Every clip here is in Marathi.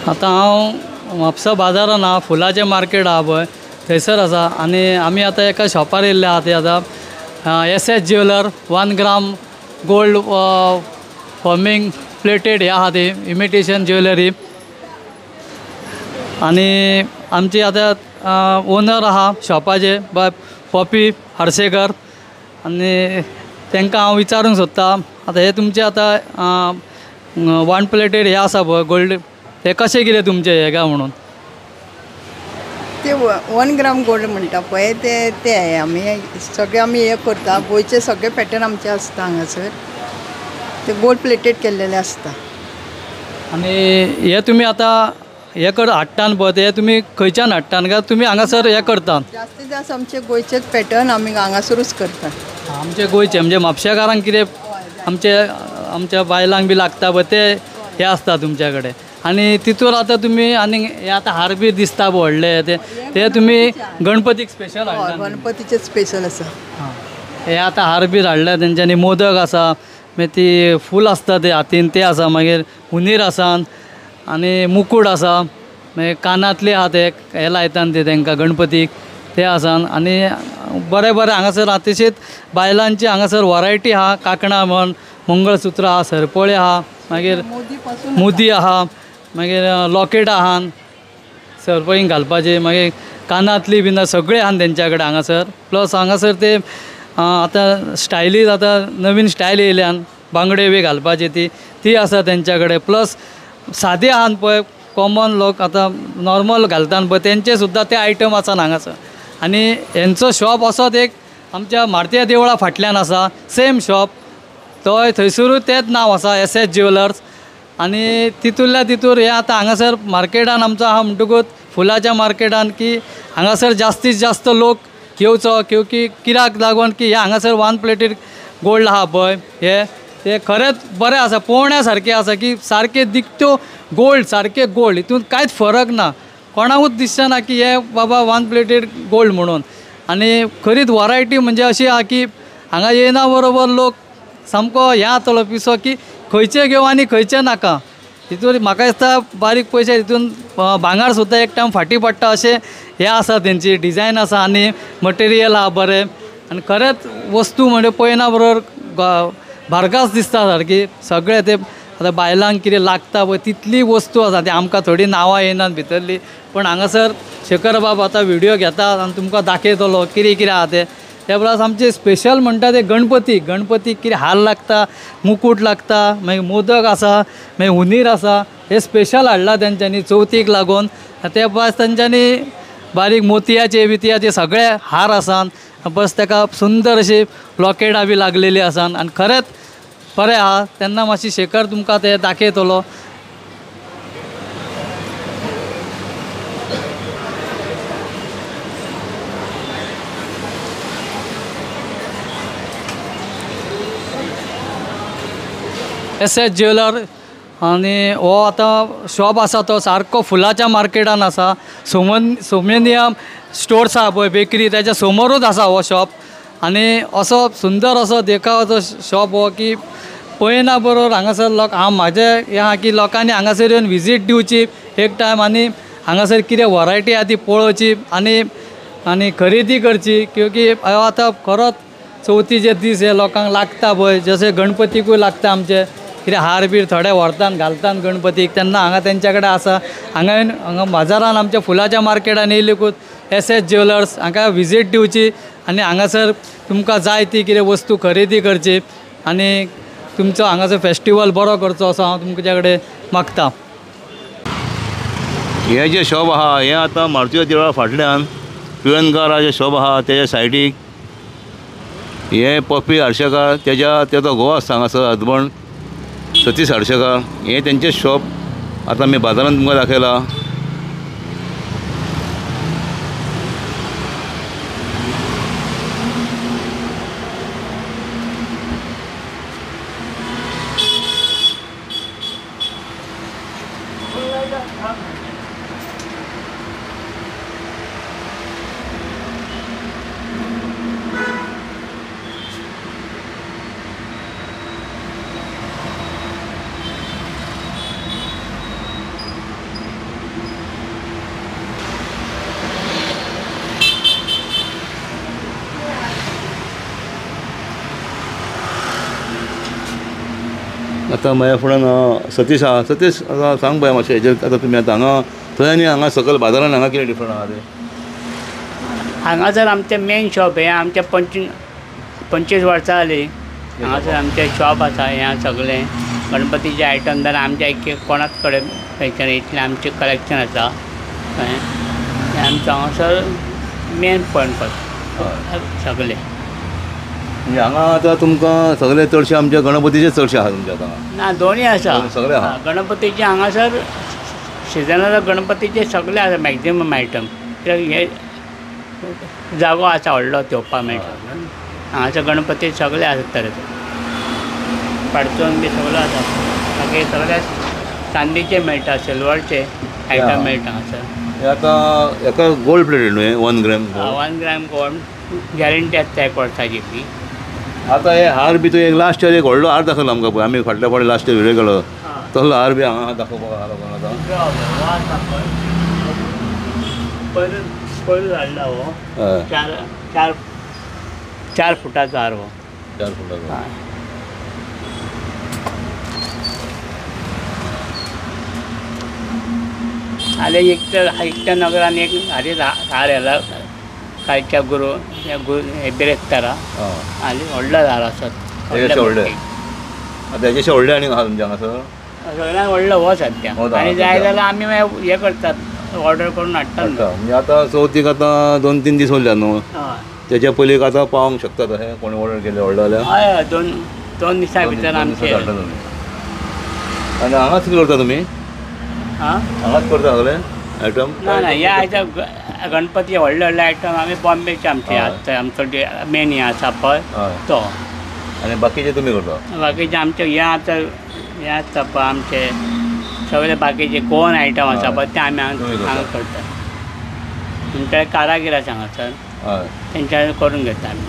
आता हांव म्हापसा बाजारान हा फुलाचें मार्केट आहा पळय थंयसर आसा आनी आमी आतां एका शॉपार येयल्ले आहा ते आतां S jeweller 1 gram gold forming plated हे आहा ते इमिटेशन ज्वेलरी आनी आमची आतां ओनर आहा शॉपाचे पॉपी हर्सेकर आनी तांकां हांव विचारूंक सोदता आतां हे तुमचे आतां 1 प्लेटेड हे आसा पळय गोल्ड हे कशें कितें तुमचे हे काय म्हणून ते 1 ग्राम गोल्ड म्हणटा पळय ते आमी सगळे आमी हे करता गोंयचे सगळे पॅटर्न आमचे आसता हांगासर ते गोल्ड प्लेटेड केल्लेले आसता आनी हे तुमी आतां हे हाडटान पळय ते तुमी खंयच्यान हाडटान काय तुमी हांगासर हे करता जास्तीत जास्त आमचे गोंयचेच पॅटर्न आमी हांगासरूच करता आमचे गोंयचे म्हणजे म्हापशेकारांक कितें आमच्या बायलांक बी लागता पळय ते हे आसता तुमच्या कडेन आनी तितूर आतां तुमी आनी हे आतां हार बी दिसता व्हडले ते तुमी गणपतीक स्पेशल हाडटा गणपतीचे स्पेशल आसा हे आतां हार बी हाडल्या तेंच्यांनी मोदक आसा मागीर ती फूल आसता ते हातीन ते आसा मागीर हुनीर आसा आनी मुकूट आसा मागीर कानातले आहा ते हे लायतात ते तांकां गणपतीक ते आसा आनी बरें बरें हांगासर आहा तशेंच बायलांची हांगासर वरायटी आहा कांकणां म्हण मंगळसूत्र आहा सरपळी आहा मागीर मोदी आहा मागीर लॉकेट आहा सरपळींक घालपाचे मागीर कानातली बीन सगळे आहा तेंच्या कडेन हांगासर प्लस हांगासर ते आतां स्टायलीज आतां नवीन स्टायल येयल्यान बांगडे बी घालपाची ती आसा तेंच्या कडेन प्लस सादे आहात पळय कॉमन लोक आतां नॉर्मल घालतात पळय तेंचे सुद्दां ते आयटम आसात हांगासर आनी हेंचो शॉप असोच एक आमच्या मारुती देवळा फाटल्यान आसा सेम शॉप थंयसरूच तेच नांव आसा एस ज्वेलर्स आनी तितूंतल्या तितूर हे आतां हांगासर मार्केटान आमचो आहा म्हणटकूच फुलाच्या मार्केटान की हांगासर जास्तीत जास्त लोक येवचो क्योंकि कित्याक लागून की हे हांगासर 1 प्लेटेड गोल्ड आहा पळय हे ते खरेंच बरें आसा पळोवण्या सारकें आसा की सारके दिकत्यो गोल्ड सारके गोल्ड हितून कांयच फरक ना कोणाकूच दिसचें ना की हे बाबा 1 प्लेटेड गोल्ड म्हणून आनी खरीच वरायटी म्हणजे अशी आहा की हांगा येयना बरोबर लोक सामको हें जातलो पिसो की खंयचे घेवं आनी खंयचे नाका तितून म्हाका दिसता बारीक पयशे तितून भांगर सुद्दां एक टायम फाटी पडटा अशें हें आसा तेंची डिजायन आसा आनी मटेरियल आहा बरें आनी खरेंच वस्तू म्हणजे पळयना बरोबर भारगास दिसता सारकी सगळे ते आतां बायलांक कितें लागता पळय तितली वस्तू आसा ती आमकां थोडी नांवां येयनात भितरली पण हांगासर शेखर बाब आतां व्हिडियो घेतात आनी तुमकां दाखयतलो कितें कितें आहा ते त्या प्लस आमचे स्पेशल म्हणटा ते गणपतीक कितें हार लागता मुकूट लागता मागीर मोदक आसा मागीर हुनीर आसा हे स्पेशल हाडला तेंच्यांनी चवथीक लागून ते प्लस तेंच्यांनी बारीक मोतयाचे बितयाचे सगळे हार आसात बस ताका सुंदर अशी लॉकेटां बी लागलेली आसात आनी खरेंच बरें आहा तेन्ना मातशी शेखर तुमकां ते दाखयतलो एस ज्वेलर आनी हो आतां शॉप आसा तो सारको फुलाच्या मार्केटान आसा सोमेनियम स्टोर्स आहा पळय बेकरी त्याच्या समोरूच आसा हो शॉप आनी असो सुंदर असो देखावाचो शॉप हो की पळयना बरोबर हांगासर लोक म्हाजें हें आहा की लोकांनी हांगासर येवन विजीट दिवची एक टायम आनी हांगासर कितें वरायटी आहा ती पळोवची आनी खरेदी करची क्योंकि आतां खरोच चवथीचे दीस हे लोकांक लागता पळय जशें गणपतीकूय लागता आमचे कितें हार बीर थोडे व्हरतात घालतात गणपतीक तेन्ना हांगा तेंच्या कडेन आसा हांगा बाजारान आमच्या फुलाच्या मार्केटान येयलीकूच एस ज्वेलर्स हांगा विजीट दिवची आनी हांगासर तुमकां जाय ती कितें वस्तू खरेदी करची आनी तुमचो हांगासर फेस्टिवल बरो करचो असो हांव तुमच्या कडेन मागतां हे जे शॉप आहा हे आतां मारुती देवळा फाटल्यान तुयनकाराचें शॉप आहा तेच्या सायडीक हे पॉपी हर्शेकार तेजो घोव आसता हांगासर हजबंड सतीश हर्शेकार हे तेंचे शॉप आतां आमी बाजारान तुमकां दाखयला आतां म्हज्या फुड्यान सतीश आहा. सतीश आतां सांग पळय मातशें हेजेर आतां तुमी आतां हांगा थंय आनी हांगा सकयल बाजारान हांगा कितें डिफरंट आहा तें? हांगासर आमचें मेन शॉप हें आमचें 25 वर्सां जालीं. हांगासर आमचें शॉप आसा. हें सगळें गणपतीचे आयटम जाल्यार आमच्या एक कोणाच कडेन थंयच्यान इतलें आमचें कलेक्शन आसा. कळ्ळें? हें आमचें हांगासर मेन पॉयंट सगळें. म्हणजे हांगा आतां तुमकां सगळे चडशे आमचे गणपतीचे चडशे आहा तुमचे आतां? ना दोनूय आसा. सगळे आहा. गणपतीचे हांगासर सिजनाला गणपतीचे सगळे आसा मॅक्झिमम आयटम. कित्याक हे जागो आसा व्हडलो घेवपाक मेळटा. हांगासर गणपती सगळे आसा तरेचे. पाडचोन बी सगळो आसा. बाकी सगळे चांदीचे मेळटा, सिल्वरचे आयटम मेळटा हांगासर. हे आतां हेका गोल्ड प्लेटेड न्हू हे 1 ग्रॅम? 1 ग्रॅम गोल्ड गॅरंटी आसता 1 वर्साची फी. आतां हे हार बी तुवें एक लास्ट इयर एक व्हडलो हार दाखयलो आमकां पळय. आमी फाटल्या फावटी लास्ट इयर व्हिडिओ केलो तसलो हार बी हांगा दाखोवपाक आहा लोकांक आतां. पयलू हाडला हो हय 4 फुटाचो हार हो. 4 फुटाचो. आले एकट्या नगरान एक हार येला कालच्या गुरू हे बिरेस्तारा. आनी व्हडलो हार आसात. हेचे व्हडले आतां हेचे व्हडले आनीक आहा तुमच्या हांगासर? सगळ्यांक व्हडलो हो सद्या. हो आनी जाय जाल्यार आमी मागीर हे करतात ऑर्डर करून हाडटात. म्हणजे आतां चवथीक आतां 2-3 दीस उरल्यात न्हू. तेच्या पयलीं आतां पावोंक शकतात अशें कोणी ऑर्डर केलें व्हडलो जाल्यार? हय 2 दिसां भितर आमचे. आनी हांगाच करता तुमी? हां हांगाच करता सगळे आयटम? ना ना हे आयटम गणपती व्हडले आयटम आमी बॉम्बेचे आमचे आमचो मेन हे आसा पळय तो. आनी बाकीचे तुमी करता? बाकीचे आमचे हे आसता पळय आमचे सगळे बाकीचे कोण आयटम आसा पळय ते आमी हांगा करता. तुमचे कारागीर आसा हांगासर. हय तेंच्या करून घेता आमी.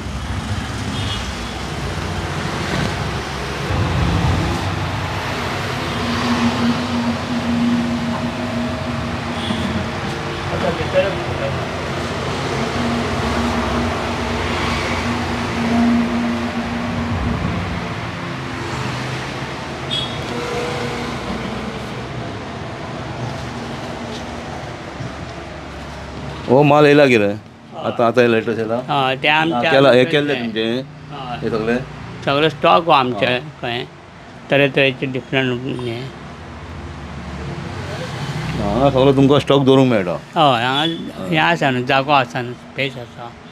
हो माल येयला कितें आतां आतां लेटस्ट येयला? हय ते आमचे हे केल्ले तुमचे हे सगळे? सगळे स्टॉक हो आमचे खंय तरेतरेचे डिफरंट हे. हांगा सगळो तुमकां स्टॉक दवरूंक मेळटा? हय हांगा हे आसा न्हू जागो आसा न्हू स्पेस आसा.